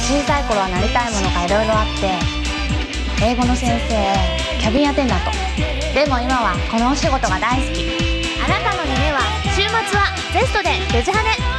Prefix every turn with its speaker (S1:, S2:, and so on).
S1: 小さい頃はなりたいものがいろいろあって、英語の先生、キャビンアテンダント。でも今はこのお仕事が大好き。
S2: あなたの夢は週末はゼストでデジハネ。